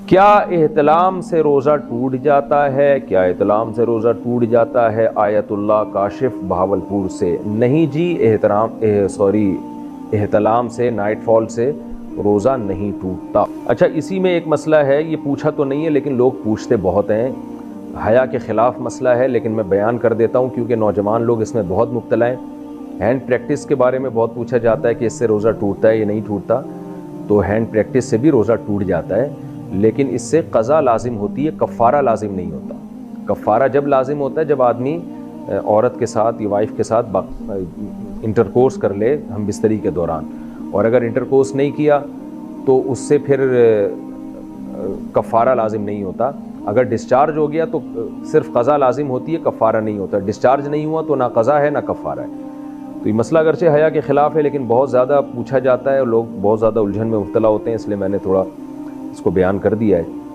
کیا احتلام سے روزہ ٹوٹ جاتا ہے؟ کیا احتلام سے روزہ ٹوٹ جاتا ہے؟ آیت اللہ کاشف بہاولپور سے۔ نہیں جی، احتلام سے، نائٹ فال سے روزہ نہیں ٹوٹتا۔ اچھا، اسی میں ایک مسئلہ ہے، یہ پوچھا تو نہیں ہے لیکن لوگ پوچھتے بہت ہیں، حیا کے خلاف مسئلہ ہے لیکن میں بیان کر دیتا ہوں کیونکہ نوجوان لوگ اس میں بہت مبتلا ہیں۔ ہینڈ پریکٹس کے بارے میں بہت پوچھا جاتا ہے کہ اس سے روزہ ٹوٹتا ہے یا نہیں ٹوٹتا، تو ہینڈ پریکٹس سے بھی روزہ ٹوٹ جاتا ہے، لیکن اس سے قضا لازم ہوتی ہے، کفارہ لازم نہیں ہوتا۔ کفارہ جب لازم ہوتا ہے جب آدمی عورت کے ساتھ یا وائف کے ساتھ انٹرکورس کر لے ہم بستری کے دوران، اور اگر انٹرکورس نہیں کیا تو اس سے پھر کفارہ لازم نہیں ہوتا۔ اگر ڈسچارج ہو گیا تو صرف قضا لازم ہوتی ہے، کفارہ نہیں ہوتا۔ ڈسچارج نہیں ہوا تو نہ قضا ہے نہ کفارہ ہے۔ تو یہ مسئلہ اگرچہ حیا کے خلاف ہے لیکن بہت زیادہ پوچھا جاتا ہے اور لوگ بہت زیادہ الجھن میں مبتلا ہوتے ہیں، اس لیے میں نے تھوڑا اس کو بیان کر دیا ہے۔